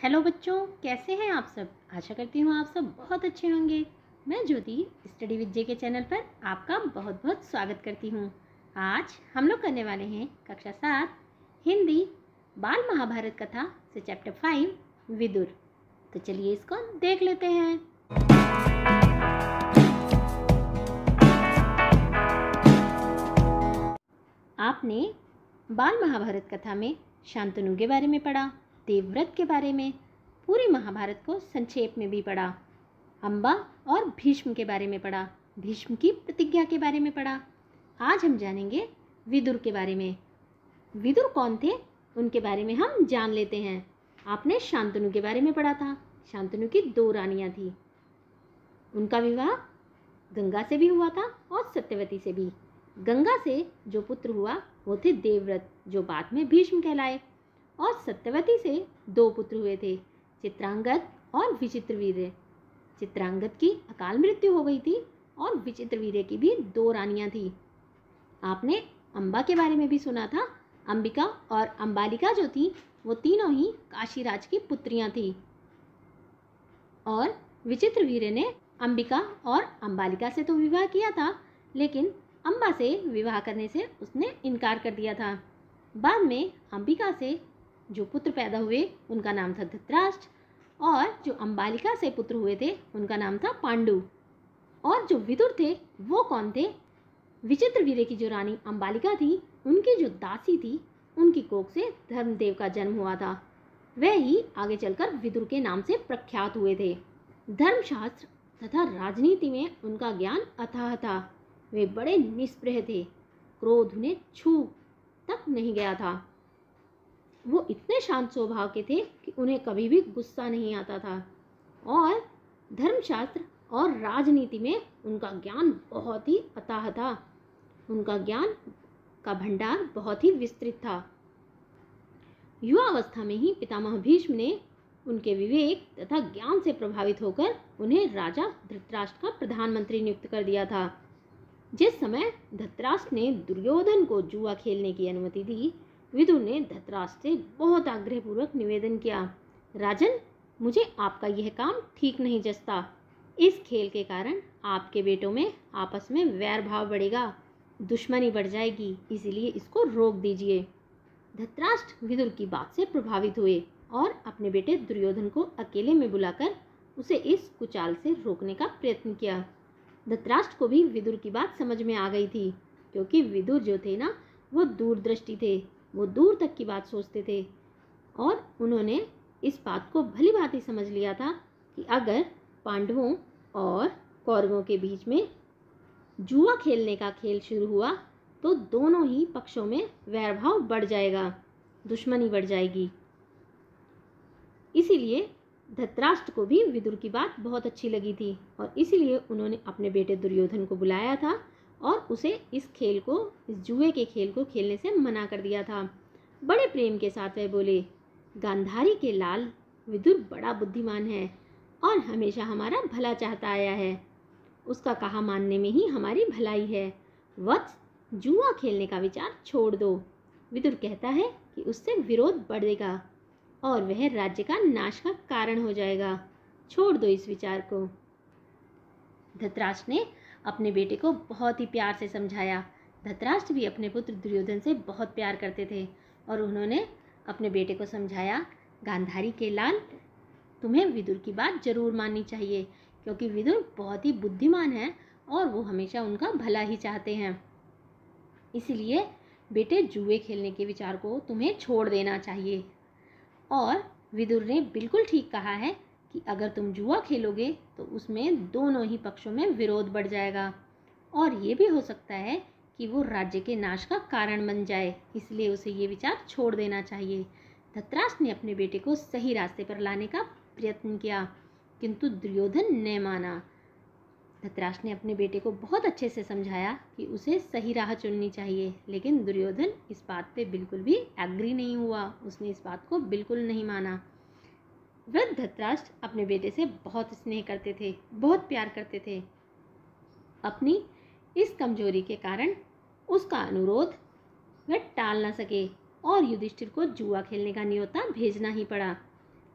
Hello बच्चों, कैसे हैं आप सब। आशा करती हूँ आप सब बहुत अच्छे होंगे। मैं ज्योति स्टडी विद जे के चैनल पर आपका बहुत बहुत स्वागत करती हूँ। आज हम लोग करने वाले हैं कक्षा 7 हिंदी बाल महाभारत कथा से चैप्टर 5 विदुर। तो चलिए इसको देख लेते हैं। आपने बाल महाभारत कथा में शांतनु के बारे में पढ़ा, देवव्रत के बारे में, पूरी महाभारत को संक्षेप में भी पढ़ा, अंबा और भीष्म के बारे में पढ़ा, भीष्म की प्रतिज्ञा के बारे में पढ़ा। आज हम जानेंगे विदुर के बारे में। विदुर कौन थे उनके बारे में हम जान लेते हैं। आपने शांतनु के बारे में पढ़ा था। शांतनु की 2 रानियां थी। उनका विवाह गंगा से भी हुआ था और सत्यवती से भी। गंगा से जो पुत्र हुआ वो थे देवव्रत, जो बाद में भीष्म कहलाए, और सत्यवती से 2 पुत्र हुए थे, चित्रांगद और विचित्रवीर्य। चित्रांगद की अकाल मृत्यु हो गई थी और विचित्रवीर्य की भी 2 रानियां थी। आपने अंबा के बारे में भी सुना था। अंबिका और अंबालिका जो थी वो तीनों ही काशीराज की पुत्रियां थी। और विचित्रवीर्य ने अंबिका और अंबालिका से तो विवाह किया था, लेकिन अंबा से विवाह करने से उसने इनकार कर दिया था। बाद में अंबिका से जो पुत्र पैदा हुए उनका नाम था धृतराष्ट्र, और जो अंबालिका से पुत्र हुए थे उनका नाम था पांडु। और जो विदुर थे वो कौन थे? विचित्रवीर्य की जो रानी अंबालिका थी उनकी जो दासी थी उनकी कोख से धर्मदेव का जन्म हुआ था। वह ही आगे चलकर विदुर के नाम से प्रख्यात हुए थे। धर्मशास्त्र तथा राजनीति में उनका ज्ञान अथाह था। वे बड़े निष्प्रह थे। क्रोध उन्हें छू तक नहीं गया था। वो इतने शांत स्वभाव के थे कि उन्हें कभी भी गुस्सा नहीं आता था। और धर्मशास्त्र और राजनीति में उनका ज्ञान बहुत ही अथाह था। उनका ज्ञान का भंडार बहुत ही विस्तृत था। युवावस्था में ही पितामह भीष्म ने उनके विवेक तथा ज्ञान से प्रभावित होकर उन्हें राजा धृतराष्ट्र का प्रधानमंत्री नियुक्त कर दिया था। जिस समय धृतराष्ट्र ने दुर्योधन को जुआ खेलने की अनुमति दी, विदुर ने धृतराष्ट्र से बहुत आग्रहपूर्वक निवेदन किया, राजन, मुझे आपका यह काम ठीक नहीं जचता। इस खेल के कारण आपके बेटों में आपस में वैर भाव बढ़ेगा, दुश्मनी बढ़ जाएगी, इसीलिए इसको रोक दीजिए। धृतराष्ट्र विदुर की बात से प्रभावित हुए और अपने बेटे दुर्योधन को अकेले में बुलाकर उसे इस कुचाल से रोकने का प्रयत्न किया। धृतराष्ट्र को भी विदुर की बात समझ में आ गई थी, क्योंकि विदुर जो थे ना वो दूरदृष्टि थे। वो दूर तक की बात सोचते थे और उन्होंने इस बात को भली भांति समझ लिया था कि अगर पांडवों और कौरवों के बीच में जुआ खेलने का खेल शुरू हुआ तो दोनों ही पक्षों में वैरभाव बढ़ जाएगा, दुश्मनी बढ़ जाएगी। इसीलिए धृतराष्ट्र को भी विदुर की बात बहुत अच्छी लगी थी और इसीलिए उन्होंने अपने बेटे दुर्योधन को बुलाया था और उसे इस जुए के खेल को खेलने से मना कर दिया था। बड़े प्रेम के साथ वह बोले, गांधारी के लाल विदुर बड़ा बुद्धिमान है और हमेशा हमारा भला चाहता आया है। उसका कहा मानने में ही हमारी भलाई है। वत्स, जुआ खेलने का विचार छोड़ दो। विदुर कहता है कि उससे विरोध बढ़ेगा और वह राज्य का नाश का कारण हो जाएगा। छोड़ दो इस विचार को। धृतराष्ट्र ने अपने बेटे को बहुत ही प्यार से समझाया। धृतराष्ट्र भी अपने पुत्र दुर्योधन से बहुत प्यार करते थे और उन्होंने अपने बेटे को समझाया, गांधारी के लाल, तुम्हें विदुर की बात जरूर माननी चाहिए, क्योंकि विदुर बहुत ही बुद्धिमान है और वो हमेशा उनका भला ही चाहते हैं। इसलिए बेटे, जुए खेलने के विचार को तुम्हें छोड़ देना चाहिए। और विदुर ने बिल्कुल ठीक कहा है कि अगर तुम जुआ खेलोगे तो उसमें दोनों ही पक्षों में विरोध बढ़ जाएगा और ये भी हो सकता है कि वो राज्य के नाश का कारण बन जाए, इसलिए उसे ये विचार छोड़ देना चाहिए। धृतराष्ट्र ने अपने बेटे को सही रास्ते पर लाने का प्रयत्न किया, किंतु दुर्योधन ने माना। धृतराष्ट्र ने अपने बेटे को बहुत अच्छे से समझाया कि उसे सही राह चुननी चाहिए, लेकिन दुर्योधन इस बात पे बिल्कुल भी एग्री नहीं हुआ। उसने इस बात को बिल्कुल नहीं माना। वृद्ध धृतराष्ट्र अपने बेटे से बहुत स्नेह करते थे, बहुत प्यार करते थे। अपनी इस कमजोरी के कारण उसका अनुरोध वह टाल न सके और युधिष्ठिर को जुआ खेलने का न्योता भेजना ही पड़ा।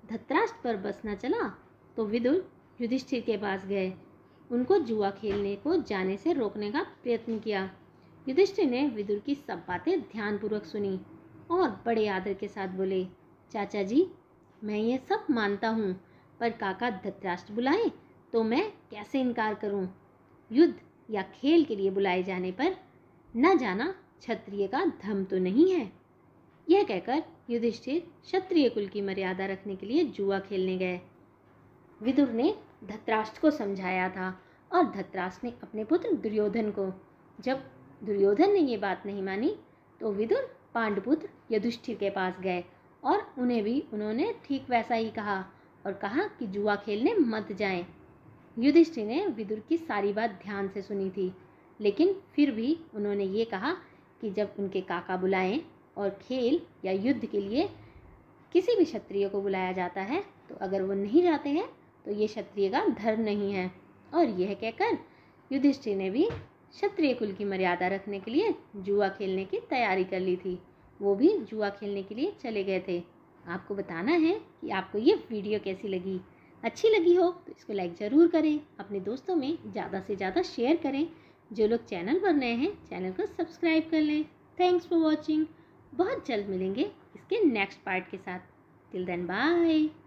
धृतराष्ट्र पर बस न चला तो विदुर युधिष्ठिर के पास गए, उनको जुआ खेलने को जाने से रोकने का प्रयत्न किया। युधिष्ठिर ने विदुर की सब बातें ध्यानपूर्वक सुनी और बड़े आदर के साथ बोले, चाचा जी, मैं ये सब मानता हूँ, पर काका धृतराष्ट्र बुलाए तो मैं कैसे इनकार करूँ। युद्ध या खेल के लिए बुलाए जाने पर न जाना क्षत्रिय का धर्म तो नहीं है। यह कहकर युधिष्ठिर क्षत्रिय कुल की मर्यादा रखने के लिए जुआ खेलने गए। विदुर ने धृतराष्ट्र को समझाया था और धृतराष्ट्र ने अपने पुत्र दुर्योधन को। जब दुर्योधन ने ये बात नहीं मानी तो विदुर पांडुपुत्र युधिष्ठिर के पास गए और उन्हें भी उन्होंने ठीक वैसा ही कहा और कहा कि जुआ खेलने मत जाएं। युधिष्ठिर ने विदुर की सारी बात ध्यान से सुनी थी, लेकिन फिर भी उन्होंने ये कहा कि जब उनके काका बुलाएं और खेल या युद्ध के लिए किसी भी क्षत्रिय को बुलाया जाता है तो अगर वो नहीं जाते हैं तो ये क्षत्रिय का धर्म नहीं है। और यह कहकर युधिष्ठिर ने भी क्षत्रिय कुल की मर्यादा रखने के लिए जुआ खेलने की तैयारी कर ली थी। वो भी जुआ खेलने के लिए चले गए थे। आपको बताना है कि आपको ये वीडियो कैसी लगी। अच्छी लगी हो तो इसको लाइक ज़रूर करें, अपने दोस्तों में ज़्यादा से ज़्यादा शेयर करें। जो लोग चैनल पर नए हैं चैनल को सब्सक्राइब कर लें। Thanks for watching. बहुत जल्द मिलेंगे इसके नेक्स्ट पार्ट के साथ। Till then bye.